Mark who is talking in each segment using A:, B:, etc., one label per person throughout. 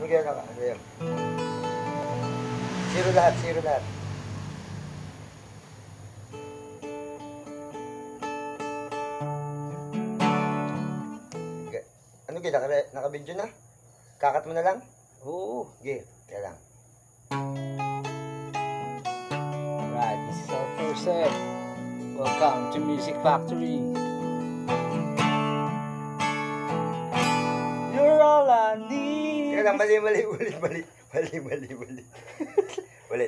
A: Sige, ano yun? Zero lahat, zero lahat. Ano gila, naka-video na? Kakat mo na lang?
B: Oo.
A: Sige, kaya lang.
B: Right, this is our first set. Welcome to Music Factory. You're all I need.
A: Kaya lang, mali. Ulit.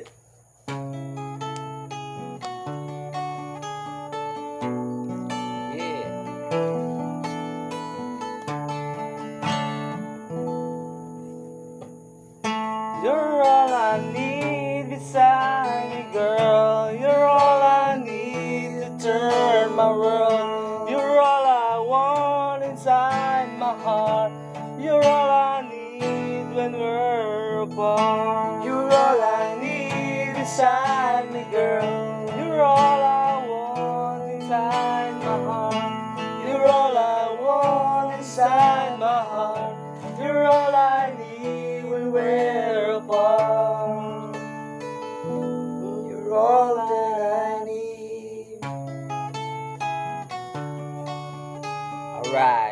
B: You're all I need beside me, girl. You're all I need to turn my world. You're all I want inside my heart. You're all I need when we're apart. You're all I need beside me, girl. You're all I want inside my heart. You're all I want inside my heart. You're all I need when we're apart. You're all that I need. Alright.